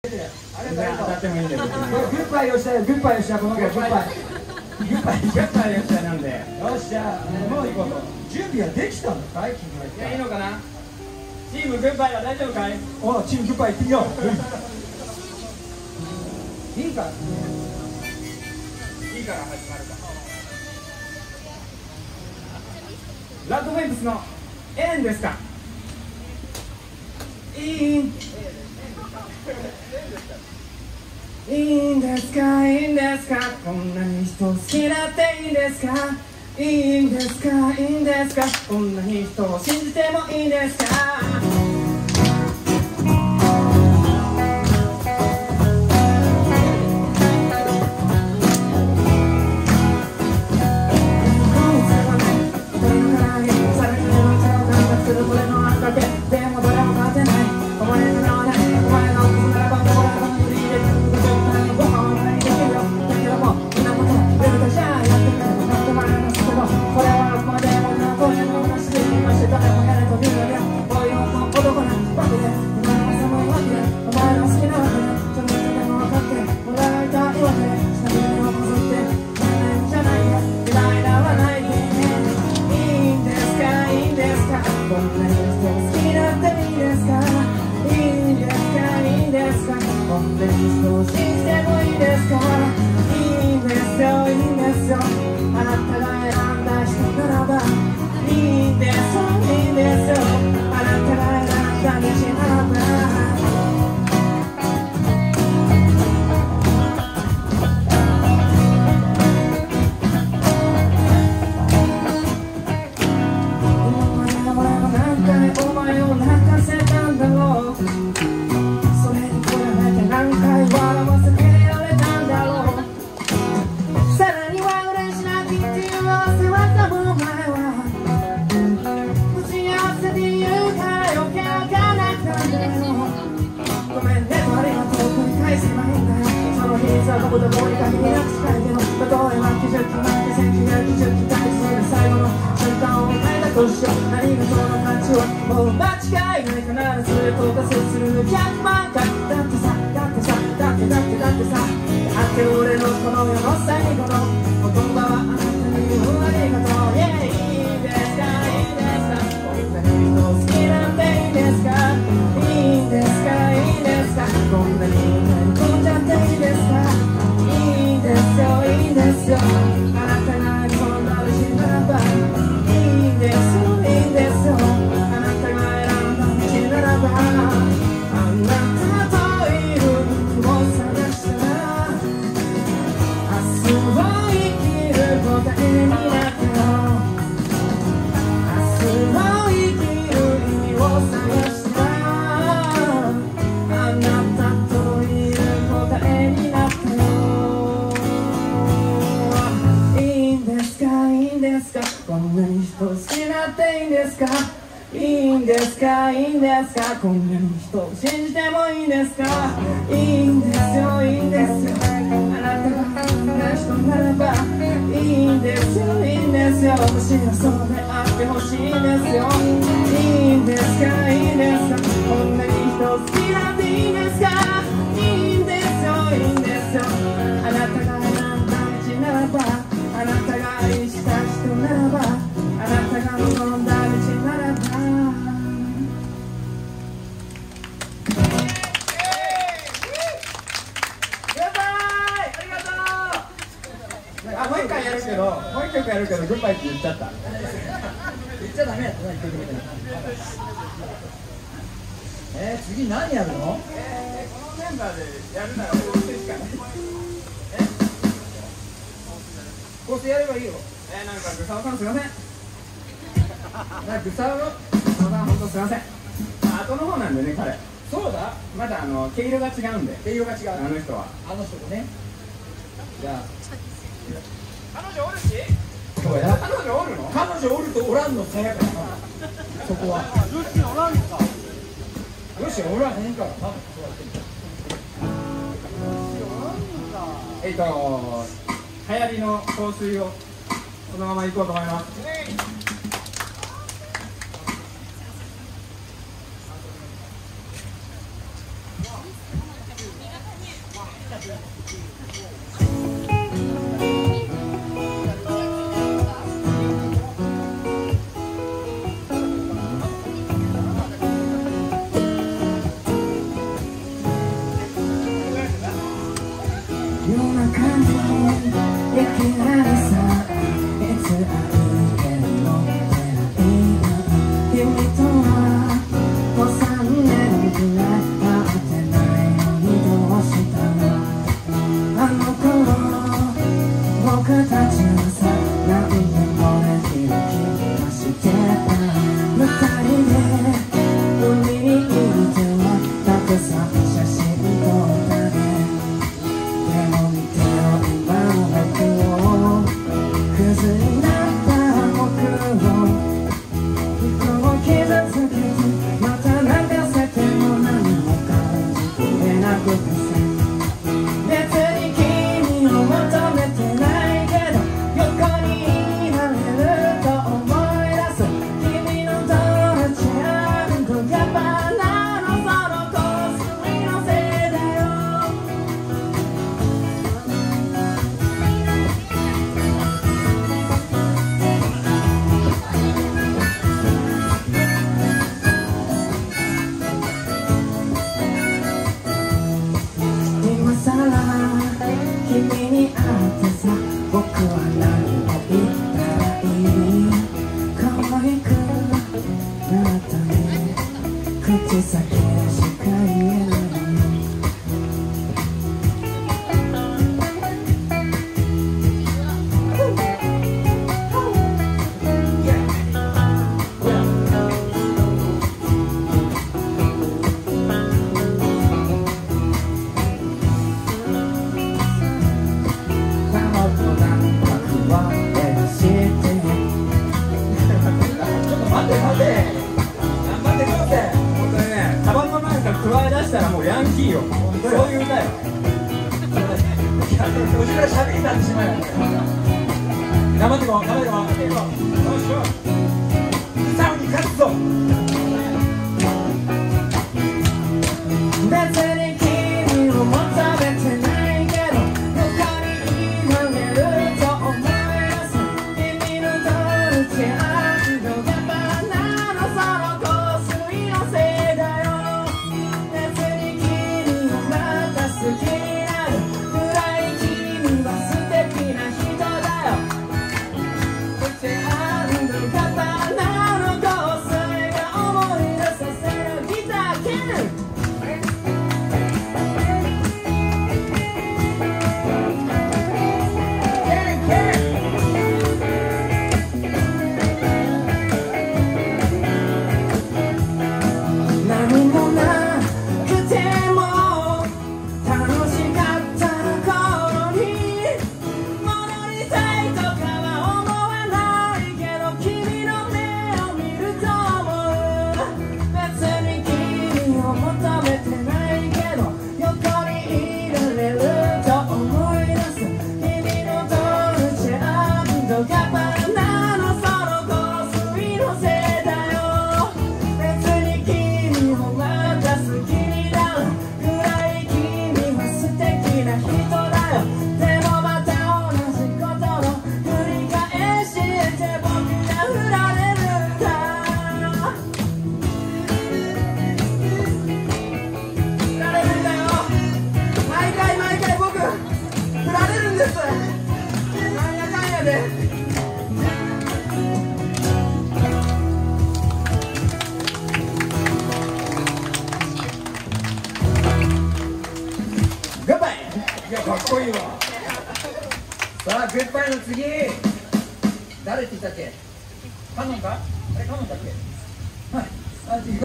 当たってもいいんです。 グッバイをしたよ、グッバイをした、この子、グッバイ。 グッバイ吉田なんで。 よっしゃ、もう行こうと。準備はできたのかい、君は。 いや、いいのかな。チームグッバイは大丈夫かい。 お、チームグッバイ行ってみよう。いいか。 いいから始まるか。ラッドウェイブスのエレンですか。いいんですか、いいんですか、こんなに人好きだっていいんですか、いいんですか、いいんですか、こんなに人を信じてもいいんですか。こんなに人を信じてもいいんですか、いいんですよ、いいんですよ、あなたがこんな人ならばいいんですよ、いいんですよ、むしろそうであってほしいんですよ、いいんですか、いいんですか、こんなに人好きなんていいんですか、いいんですよ、いいんですよ、あなたが選んだ道ならば、あなたが愛した人ならば、あなたが望んだ道ならば。もう一回やるけど、もう一曲やるけど、グッバイって言っちゃった。 言っちゃダメやったな、一曲目で。次何やるの？ このメンバーでやるならこうするしかない。 こうしてやればいいよ。 なんかグサオさんすいません。グサオさん本当すいません。後の方なんでね、彼。 そうだ。 まだ毛色が違うんで。 毛色が違う。 あの人は。 あの人とね。じゃあ。 彼女おるし？ そうや。 彼女おるの？ 彼女おるとおらんのさやからな。そこは。 よしおらんのか。 よしおらへんからな。 流行りの香水をそのまま行こうと思います。 夜中に焼き上げさいつ会いても出会いが君とはもう3年くらい会ってないのにどうしたのあの頃僕たちはさ何でもできる気がしてた2人で海にいてはたくさん写真撮ったねクズになった僕を一個を傷つけてまた泣かせても何も感じ取れなくてさ別に君を求めてないけど横にいられると思い出す君のドルチェ&ガッバーナのその香水のせいだよ君に会ってさ僕は何を言ったらいい可愛くなったね口先でしか言えないしたらもうヤンキーよ。そういう歌よ。 後ろで喋りになってしまうよ。頑張っていこう、頑張っていこう。歌に勝つぞ。 別に君を求めてないけど横にいられると思い出す君のドルチェ&ガッバーナのその香水のせいだよ好きになるくらい君は素敵な人だよドルチェ&ガッバーナの香水が思い出させるギターキン何もなくても楽しかった頃に戻りたいとかは思わないけど君の目を見ると思う別に君を求めてないけど横にいられると思い出す君のドルチェ&ガッバーナのその香水のせいだよ別に君をまた好きになるくらい君は素敵な人だよでもまた同じことの繰り返しで僕が振られるんだ振られるんだよ毎回僕振られるんですなんやかんやでグッバイいや、かっこいいわ。さあ、グッバイの次。誰って言ったっけ？カノンか？あれカノンだっけ？はい。